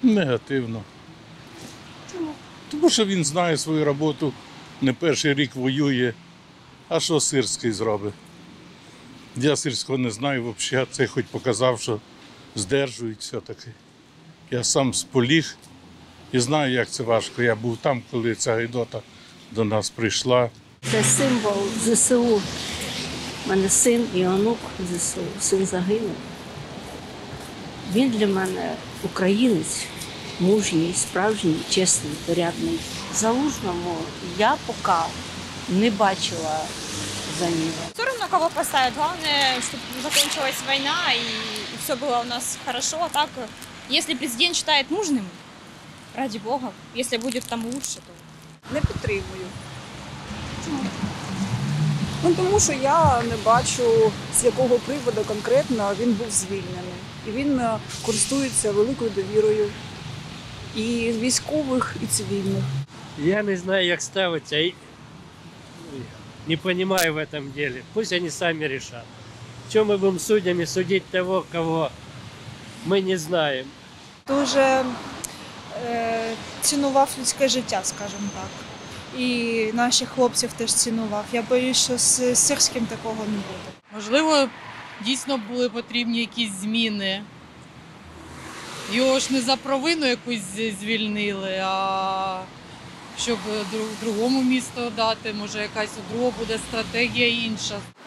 Негативно. Тому що він знає свою роботу, не перший рік воює. А що Сирський зробить? Я Сирського не знаю взагалі, це хоч показав, що здержують все-таки. Я сам з Поліг і знаю, як це важко. Я був там, коли ця гидота до нас прийшла. Це символ ЗСУ. У мене син і онук ЗСУ. Син загинув. Він для мене українець, мужній, справжній, чесний, порядний. Залужному я поки не бачила за нього. Все равно кого поставят. Главное, чтобы закончилась война и все было у нас хорошо. А так, если президент считает нужным, ради бога, если будет там лучше, то... Не підтримую. Чому? Ну, тому що я не бачу, з якого приводу конкретно він був звільнений. І він користується великою довірою і військових, і цивільних. Я не знаю, як ставиться, и не понимаю в этом деле. Пусть они сами решат. Чем мы будем судьями судить того, кого мы не знаем? Дуже цінував людське життя, скажімо так. І наших хлопців теж цінував. Я боюсь, що з Сирським такого не буде. Можливо, дійсно були потрібні якісь зміни. Його ж не за провину якусь звільнили, а щоб другому місту дати, може якась у другого буде стратегія інша.